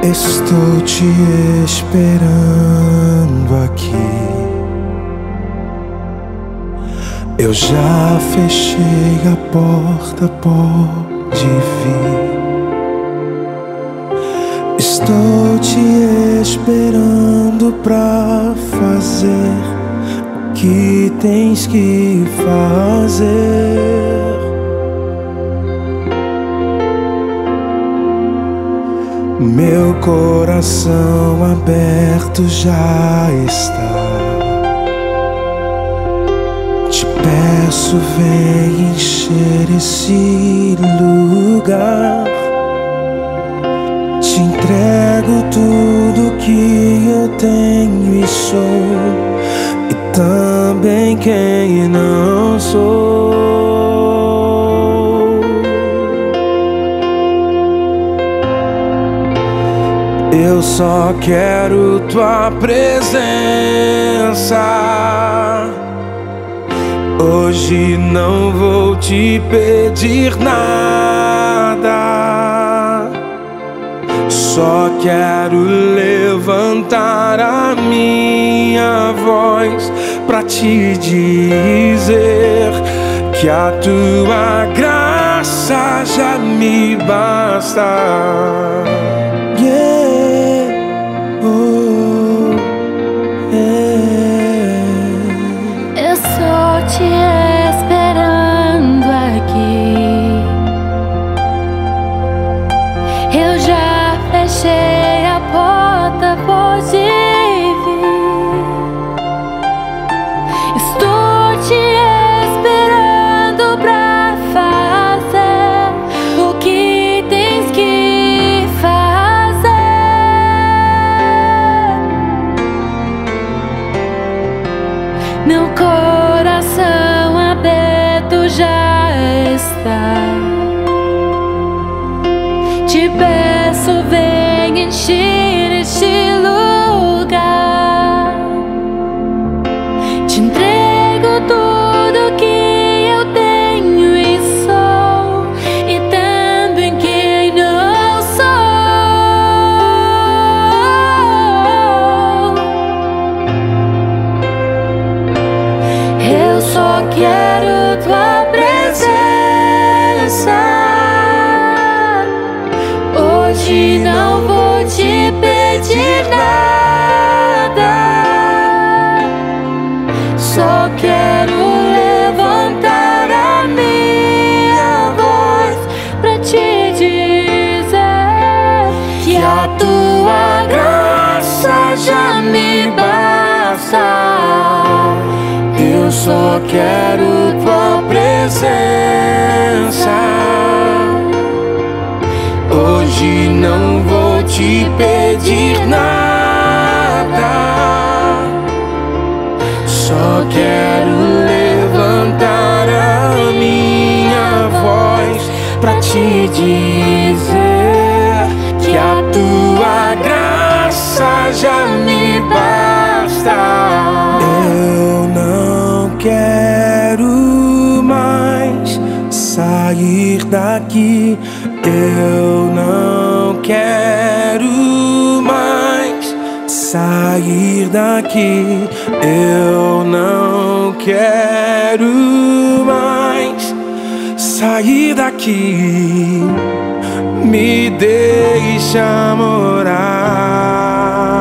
Estou te esperando aqui. Eu já fechei a porta, pode vir. Estou te esperando pra fazer o que tens que fazer. Meu coração aberto já está. Te peço, vem encher esse lugar. Te entrego tudo que eu tenho e sou, e também quem não sou. Eu só quero tua presença. Hoje não vou te pedir nada. Só quero levantar a minha voz pra te dizer que a tua graça já me basta. Eu só te esperando aqui. Eu já fechei a porta, pode vir. Estou te esperando pra fazer o que tens que fazer. Meu coração aberto já está. Te peço, vem encher este lugar. Te entrego tudo que eu tenho e sou, e também quem não sou. Eu só quero tua presença. Hoje não vou te pedir nada. Só quero levantar a minha voz pra te dizer que a tua graça já me basta. Eu só quero tua presença. Hoje não vou te pedir nada. Só quero levantar a minha voz pra te dizer que a tua graça já me basta. Eu não quero mais sair daqui. Eu não quero mais sair daqui. Eu não quero mais sair daqui. Me deixa morar.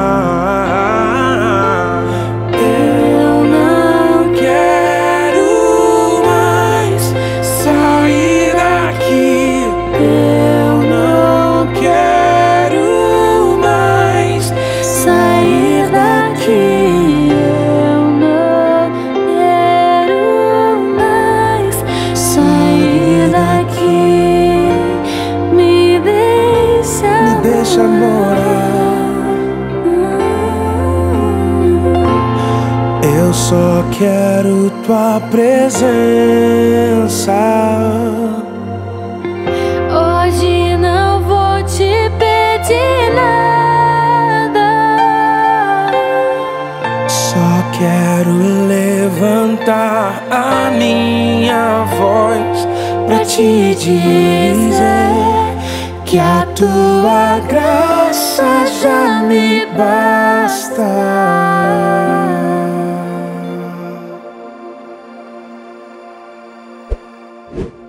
Eu não quero mais sair daqui. Eu não quero mais sair daqui. Eu não quero mais sair daqui. Me deixa morar. Eu só quero tua presença. Hoje não vou te pedir nada. Só quero levantar a minha voz pra te dizer que a tua graça essa já me basta.